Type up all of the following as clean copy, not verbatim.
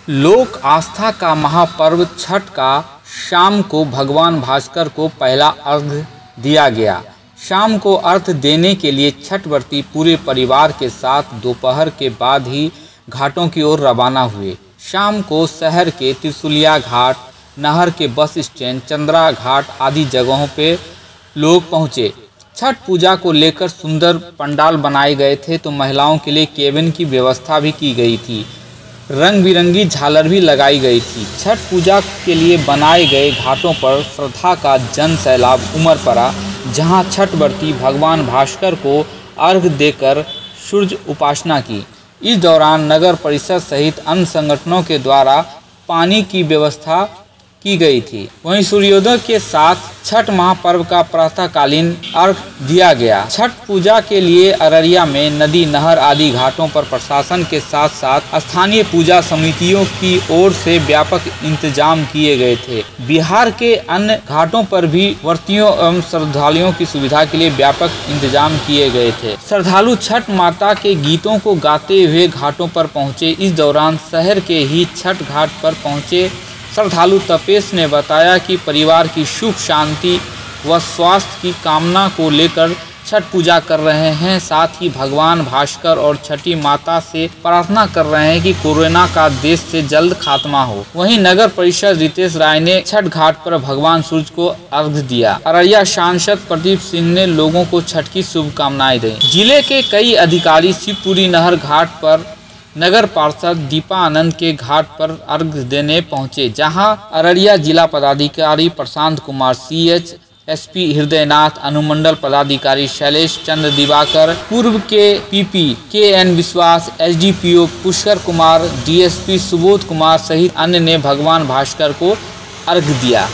लोक आस्था का महापर्व छठ का शाम को भगवान भास्कर को पहला अर्घ्य दिया गया। शाम को अर्घ्य देने के लिए छठ व्रती पूरे परिवार के साथ दोपहर के बाद ही घाटों की ओर रवाना हुए। शाम को शहर के त्रिशूलिया घाट, नहर के बस स्टैंड, चंद्रा घाट आदि जगहों पे लोग पहुँचे। छठ पूजा को लेकर सुंदर पंडाल बनाए गए थे तो महिलाओं के लिए केबिन की व्यवस्था भी की गई थी। रंग बिरंगी झालर भी लगाई गई थी। छठ पूजा के लिए बनाए गए घाटों पर श्रद्धा का जन सैलाब उमड़ पड़ा, जहां छठ व्रती भगवान भास्कर को अर्घ्य देकर सूर्य उपासना की। इस दौरान नगर परिषद सहित अन्य संगठनों के द्वारा पानी की व्यवस्था की गई थी। वहीं सूर्योदय के साथ छठ महापर्व का प्रातःकालीन अर्घ्य दिया गया। छठ पूजा के लिए अररिया में नदी, नहर आदि घाटों पर प्रशासन के साथ साथ स्थानीय पूजा समितियों की ओर से व्यापक इंतजाम किए गए थे। बिहार के अन्य घाटों पर भी व्रतियों एवं श्रद्धालुओं की सुविधा के लिए व्यापक इंतजाम किए गए थे। श्रद्धालु छठ माता के गीतों को गाते हुए घाटों पर पहुँचे। इस दौरान शहर के ही छठ घाट पर पहुँचे श्रद्धालु तपेश ने बताया कि परिवार की सुख शांति व स्वास्थ्य की कामना को लेकर छठ पूजा कर रहे हैं। साथ ही भगवान भास्कर और छठी माता से प्रार्थना कर रहे हैं कि कोरोना का देश से जल्द खात्मा हो। वहीं नगर परिषद रितेश राय ने छठ घाट पर भगवान सूर्य को अर्घ्य दिया। अररिया सांसद प्रदीप सिंह ने लोगों को छठ की शुभकामनाएं दी। जिले के कई अधिकारी शिवपुरी नहर घाट पर नगर पार्षद दीपा आनंद के घाट पर अर्घ्य देने पहुंचे, जहां अररिया जिला पदाधिकारी प्रशांत कुमार CH, SP हृदयनाथ, अनुमंडल पदाधिकारी शैलेश चंद्र दिवाकर, पूर्व के PP KN विश्वास, SDPO पुष्कर कुमार, DSP सुबोध कुमार सहित अन्य ने भगवान भास्कर को अर्घ्य दिया।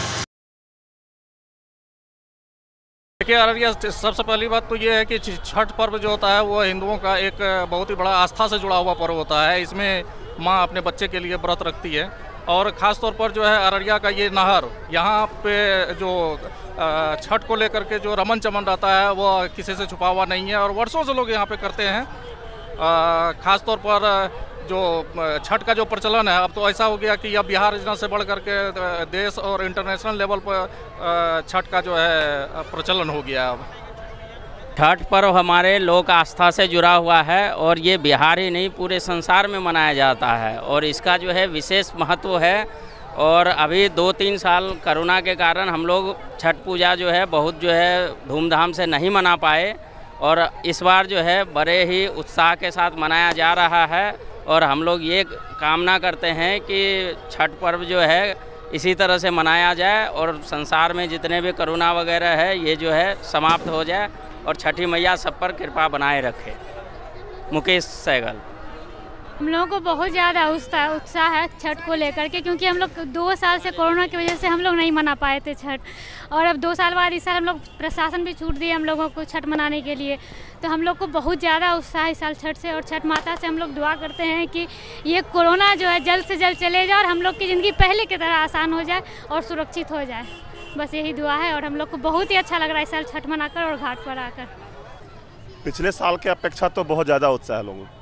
देखिए, अररिया सबसे पहली बात तो ये है कि छठ पर्व जो होता है वो हिंदुओं का एक बहुत ही बड़ा आस्था से जुड़ा हुआ पर्व होता है। इसमें माँ अपने बच्चे के लिए व्रत रखती है और ख़ास तौर पर जो है अररिया का ये नहर, यहाँ पे जो छठ को लेकर के जो रमन चमन रहता है वो किसी से छुपा हुआ नहीं है और वर्षों से लोग यहाँ पे करते हैं। ख़ास तौर पर जो छठ का जो प्रचलन है, अब तो ऐसा हो गया कि अब बिहार योजना से बढ़ करके देश और इंटरनेशनल लेवल पर छठ का जो है प्रचलन हो गया। अब छठ पर्व हमारे लोक आस्था से जुड़ा हुआ है और ये बिहार ही नहीं पूरे संसार में मनाया जाता है और इसका जो है विशेष महत्व है। और अभी 2-3 साल कोरोना के कारण हम लोग छठ पूजा जो है बहुत जो है धूमधाम से नहीं मना पाए और इस बार जो है बड़े ही उत्साह के साथ मनाया जा रहा है और हम लोग ये कामना करते हैं कि छठ पर्व जो है इसी तरह से मनाया जाए और संसार में जितने भी कोरोना वगैरह है ये जो है समाप्त हो जाए और छठी मैया सब पर कृपा बनाए रखे। मुकेश सहगल। हम लोगों को बहुत ज़्यादा उत्साह है छठ को लेकर के, क्योंकि हम लोग 2 साल से कोरोना की वजह से हम लोग नहीं मना पाए थे छठ और अब 2 साल बाद इस साल हम लोग प्रशासन भी छूट दिए हम लोगों को छठ मनाने के लिए। तो हम लोग को बहुत ज़्यादा उत्साह इस साल छठ से और छठ माता से हम लोग दुआ करते हैं कि ये कोरोना जो है जल्द से जल्द चले जाए और हम लोग की ज़िंदगी पहले की तरह आसान हो जाए और सुरक्षित हो जाए। बस यही दुआ है और हम लोग को बहुत ही अच्छा लग रहा है इस साल छठ मनाकर और घाट पर आकर। पिछले साल के अपेक्षा तो बहुत ज़्यादा उत्साह है लोगों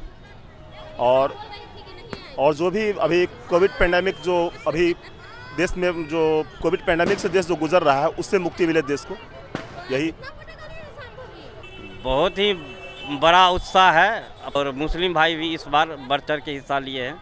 और जो भी अभी कोविड पैंडेमिक जो अभी देश में जो कोविड पैंडेमिक से देश जो गुजर रहा है उससे मुक्ति मिले देश को, यही बहुत ही बड़ा उत्साह है और मुस्लिम भाई भी इस बार बढ़ चढ़ के हिस्सा लिए हैं।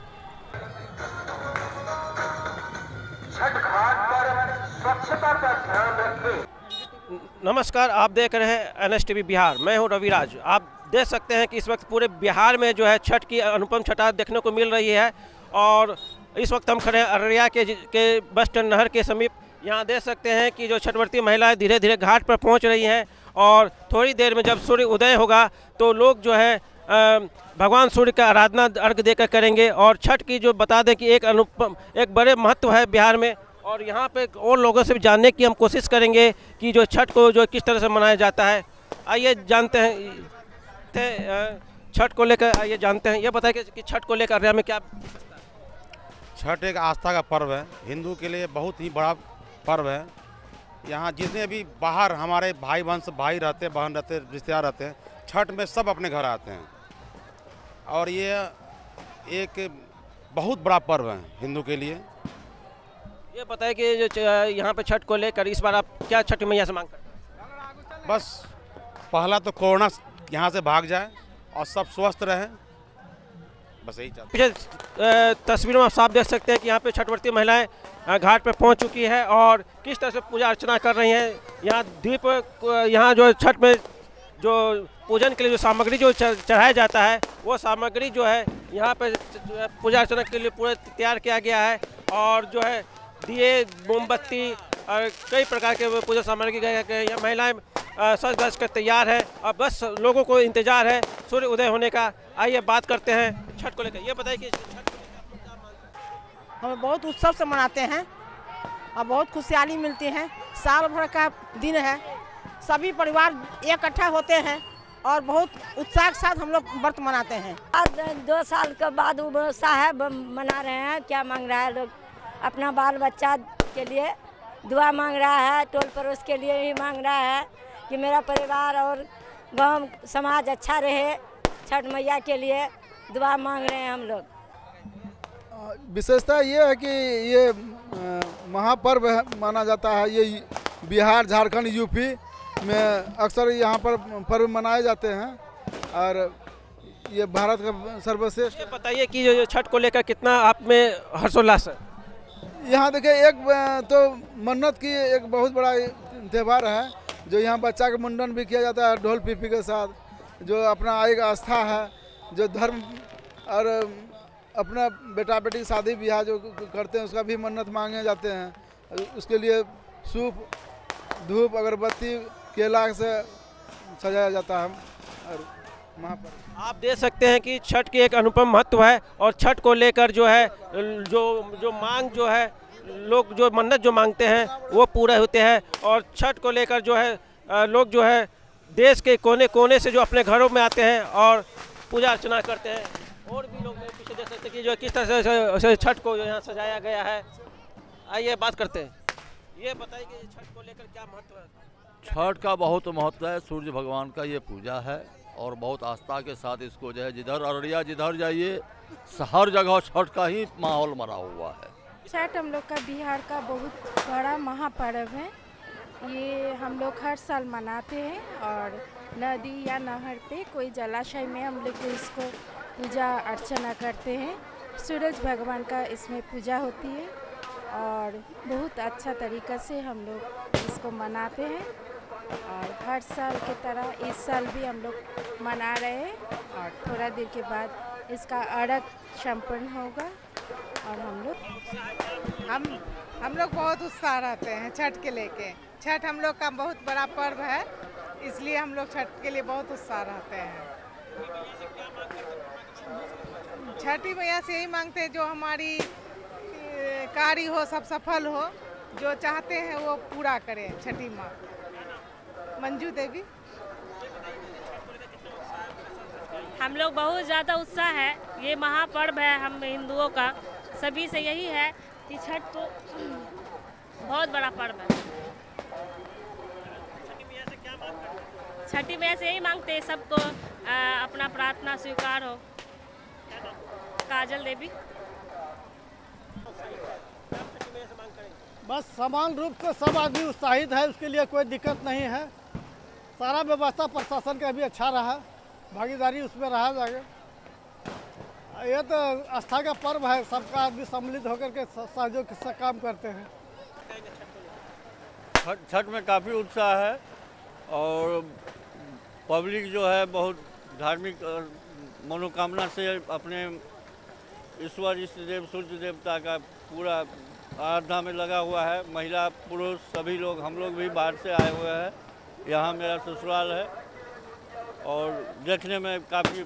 छठ घाट पर स्वच्छता का ध्यान रखें। नमस्कार, आप देख रहे हैं NSTV बिहार। मैं हूं रविराज। आप देख सकते हैं कि इस वक्त पूरे बिहार में जो है छठ की अनुपम छटा देखने को मिल रही है और इस वक्त हम खड़े हैं अररिया के बस स्टैंड नहर के समीप। यहाँ देख सकते हैं कि जो छठव्रती महिलाएं धीरे धीरे घाट पर पहुँच रही हैं और थोड़ी देर में जब सूर्य उदय होगा तो लोग जो है भगवान सूर्य का आराधना अर्घ देकर करेंगे। और छठ की जो बता दें कि एक बड़े महत्व है बिहार में और यहाँ पे और लोगों से भी जानने की हम कोशिश करेंगे कि जो छठ को जो किस तरह से मनाया जाता है। आइए जानते हैं छठ को लेकर, आइए जानते हैं। ये बताइए कि छठ को लेकर अररिया में क्या? छठ एक आस्था का पर्व है, हिंदू के लिए बहुत ही बड़ा पर्व है। यहाँ जितने भी बाहर हमारे भाई रहते, बहन रहते, रिश्तेदार रहते हैं, छठ में सब अपने घर आते हैं और ये एक बहुत बड़ा पर्व है हिंदू के लिए। ये बताएं कि जो यहाँ पे छठ को लेकर इस बार आप क्या छठ मैया से मांग करते हैं? बस पहला तो कोरोना यहाँ से भाग जाए और सब स्वस्थ रहें, बस यही चाहते हैं। पीछे तस्वीरों में आप साफ देख सकते हैं कि यहाँ पे छठव्रती महिलाएं घाट पे पहुँच चुकी है और किस तरह से पूजा अर्चना कर रही हैं। यहाँ दीप, यहाँ जो छठ में जो पूजन के लिए जो सामग्री जो चढ़ाया जाता है वो सामग्री जो है यहाँ पे पूजा अर्चना के लिए पूरा तैयार किया गया है। और जो है दिए, मोमबत्ती और कई प्रकार के पूजा सामग्री यहाँ महिलाएं सज धज कर तैयार है और बस लोगों को इंतजार है सूर्य उदय होने का। आइए बात करते हैं छठ को लेकर। ये बताइए कि छठ को लेकर क्या मानते हैं? हम बहुत उत्सव से मनाते हैं और बहुत खुशहाली मिलती है। साल भर का दिन है, सभी परिवार इकट्ठा होते हैं और बहुत उत्साह के साथ हम लोग व्रत मनाते हैं। आज 2 साल के बाद उत्साह मना रहे हैं। क्या मांग रहा है लोग? अपना बाल बच्चा के लिए दुआ मांग रहा है, टोल पड़ोस के लिए ही मांग रहा है कि मेरा परिवार और गांव समाज अच्छा रहे। छठ मैया के लिए दुआ मांग रहे हैं हम लोग। विशेषता ये है कि ये महापर्व माना जाता है। ये बिहार, झारखंड, यूपी में अक्सर यहाँ पर पर्व मनाए जाते हैं और ये भारत का सर्वश्रेष्ठ। बताइए कि जो छठ को लेकर कितना आप में हर्षोल्लास है? यहाँ देखिए, एक तो मन्नत की एक बहुत बड़ा त्यौहार है जो यहाँ बच्चा का मुंडन भी किया जाता है ढोल पीपी के साथ, जो अपना एक आस्था है, जो धर्म और अपना बेटा बेटी शादी ब्याह जो करते हैं उसका भी मन्नत मांगे जाते हैं। उसके लिए सूप, धूप, अगरबत्ती, केला से सजाया जाता है। और महापर्व आप देख सकते हैं कि छठ की एक अनुपम महत्व है और छठ को लेकर जो है जो मांग जो है लोग जो मन्नत जो मांगते हैं वो पूरे होते हैं। और छठ को लेकर जो है लोग जो है देश के कोने कोने से जो अपने घरों में आते हैं और पूजा अर्चना करते हैं। और भी लोग पीछे देख सकते हैं कि जो किस तरह से छठ को यहाँ सजाया गया है। आइए बात करते हैं। ये बताइए कि छठ को लेकर क्या महत्व है? छठ का बहुत महत्व है। सूर्य भगवान का ये पूजा है और बहुत आस्था के साथ इसको जो है जिधर अररिया जिधर जाइए हर जगह छठ का ही माहौल मरा हुआ है। छठ हम लोग का बिहार का बहुत बड़ा महापर्व है। ये हम लोग हर साल मनाते हैं और नदी या नहर पे कोई जलाशय में हम लोग इसको पूजा अर्चना करते हैं। सूरज भगवान का इसमें पूजा होती है और बहुत अच्छा तरीक़ा से हम लोग इसको मनाते हैं। और हर साल की तरह इस साल भी हम लोग मना रहे हैं और थोड़ा देर के बाद इसका अर्घ संपन्न होगा। और हम लोग बहुत उत्साह रहते हैं छठ के लेके। छठ हम लोग का बहुत बड़ा पर्व है, इसलिए हम लोग छठ के लिए बहुत उत्साह रहते हैं। छठी मैया से यही मांगते हैं जो हमारी कार्य हो, सब सफल हो, जो चाहते हैं वो पूरा करें। छठी माँ मंजू देवी। हम लोग बहुत ज़्यादा उत्साह है। ये महापर्व है हम हिंदुओं का। सभी से यही है कि छठ तो बहुत बड़ा पर्व है। छठी मैया से यही मांगते हैं सबको अपना प्रार्थना स्वीकार हो। काजल देवी। बस समान रूप से सब आदमी उत्साहित है, उसके लिए कोई दिक्कत नहीं है। सारा व्यवस्था प्रशासन का भी अच्छा रहा, भागीदारी उसमें रहा जाएगा। ये तो आस्था का पर्व है, सबका आदमी सम्मिलित होकर के सहयोग से काम करते हैं। छठ में काफ़ी उत्साह है और पब्लिक जो है बहुत धार्मिक मनोकामना से अपने ईश्वर इष्ट देव सूर्य देवता का पूरा आराधना में लगा हुआ है। महिला पुरुष सभी लोग, हम लोग भी बाहर से आए हुए हैं। यहाँ मेरा ससुराल है और देखने में काफ़ी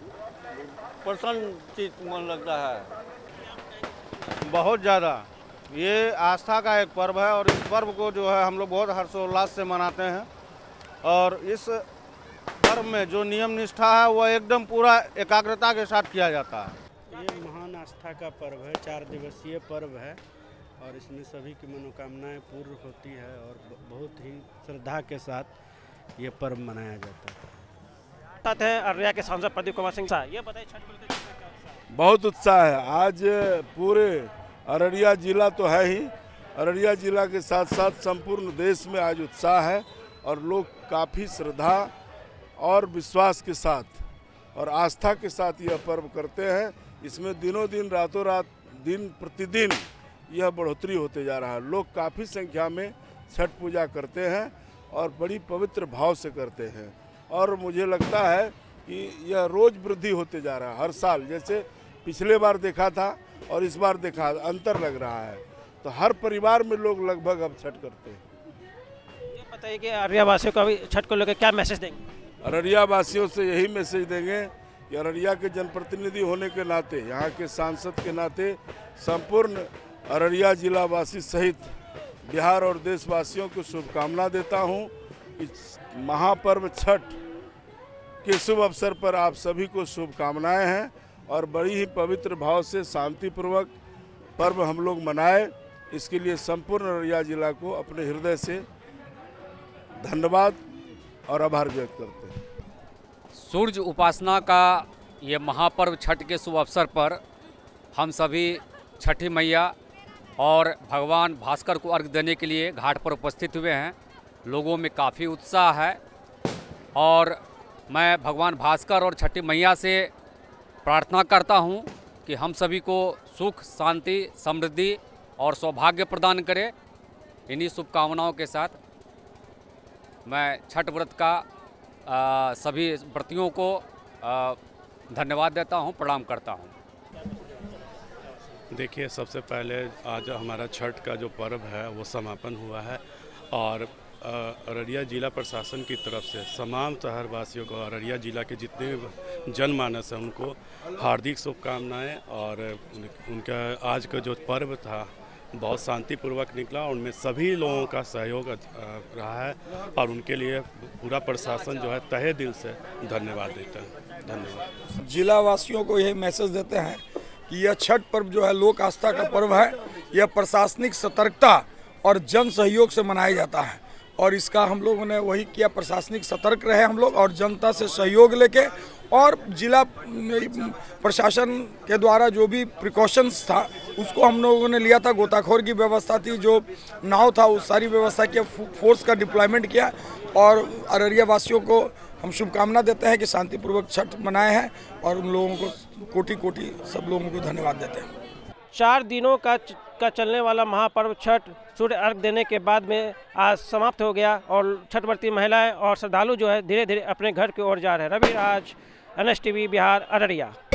प्रसन्न मन लगता है। बहुत ज़्यादा ये आस्था का एक पर्व है और इस पर्व को जो है हम लोग बहुत हर्षोल्लास से मनाते हैं। और इस पर्व में जो नियम निष्ठा है वो एकदम पूरा एकाग्रता के साथ किया जाता है। ये महान आस्था का पर्व है, 4 दिवसीय पर्व है और इसमें सभी की मनोकामनाएं पूर्ण होती है और बहुत ही श्रद्धा के साथ ये पर्व मनाया जाता है। अररिया के सांसद प्रदीप कुमार सिंह साहब, ये बताइए छठ को लेकर क्या उत्साह है? बहुत उत्साह है। आज पूरे अररिया जिला तो है ही, अररिया जिला के साथ साथ संपूर्ण देश में आज उत्साह है और लोग काफ़ी श्रद्धा और विश्वास के साथ और आस्था के साथ यह पर्व करते हैं। इसमें दिनों दिन रातों रात दिन प्रतिदिन यह बढ़ोतरी होते जा रहा है। लोग काफ़ी संख्या में छठ पूजा करते हैं और बड़ी पवित्र भाव से करते हैं और मुझे लगता है कि यह रोज़ वृद्धि होते जा रहा है। हर साल जैसे पिछले बार देखा था और इस बार देखा, अंतर लग रहा है। तो हर परिवार में लोग लगभग अब छठ करते हैं। ये बताइए कि अररिया वासियों को अभी छठ को लेकर क्या मैसेज देंगे? अररिया वासियों से यही मैसेज देंगे कि अररिया के जनप्रतिनिधि होने के नाते, यहाँ के सांसद के नाते संपूर्ण अररिया जिला वासी सहित बिहार और देशवासियों को शुभकामना देता हूँ। इस महापर्व छठ के शुभ अवसर पर आप सभी को शुभकामनाएं हैं और बड़ी ही पवित्र भाव से शांतिपूर्वक पर्व हम लोग मनाए, इसके लिए संपूर्ण अररिया जिला को अपने हृदय से धन्यवाद और आभार व्यक्त करते हैं। सूर्य उपासना का ये महापर्व छठ के शुभ अवसर पर हम सभी छठी मैया और भगवान भास्कर को अर्घ्य देने के लिए घाट पर उपस्थित हुए हैं। लोगों में काफ़ी उत्साह है और मैं भगवान भास्कर और छठी मैया से प्रार्थना करता हूं कि हम सभी को सुख, शांति, समृद्धि और सौभाग्य प्रदान करे। इन्हीं शुभकामनाओं के साथ मैं छठ व्रत का सभी व्रतियों को धन्यवाद देता हूं, प्रणाम करता हूं। देखिए, सबसे पहले आज हमारा छठ का जो पर्व है वो समापन हुआ है और अररिया जिला प्रशासन की तरफ से तमाम शहरवासियों को, अररिया जिला के जितने जनमानस हैं उनको हार्दिक शुभकामनाएं। और उनका आज का जो पर्व था बहुत शांतिपूर्वक निकला, उनमें सभी लोगों का सहयोग रहा है और उनके लिए पूरा प्रशासन जो है तहे दिल से धन्यवाद देता है। धन्यवाद। जिला वासियों को यही मैसेज देते हैं कि यह छठ पर्व जो है लोक आस्था का पर्व है। यह प्रशासनिक सतर्कता और जन सहयोग से मनाया जाता है और इसका हम लोगों ने वही किया, प्रशासनिक सतर्क रहे हम लोग और जनता से सहयोग लेके और जिला प्रशासन के द्वारा जो भी प्रिकॉशंस था उसको हम लोगों ने लिया था। गोताखोर की व्यवस्था थी, जो नाव था उस सारी व्यवस्था किया, फोर्स का डिप्लॉयमेंट किया और अररिया वासियों को हम शुभकामना देते हैं कि शांतिपूर्वक छठ मनाए हैं और उन लोगों को कोटि कोटि सब लोगों को धन्यवाद देते हैं। 4 दिनों का चलने वाला महापर्व छठ सूर्य अर्घ देने के बाद में आज समाप्त हो गया और छठ व्रती महिलाएं और श्रद्धालु जो है धीरे धीरे अपने घर की ओर जा रहे हैं। रविराज, NSTV बिहार, अररिया।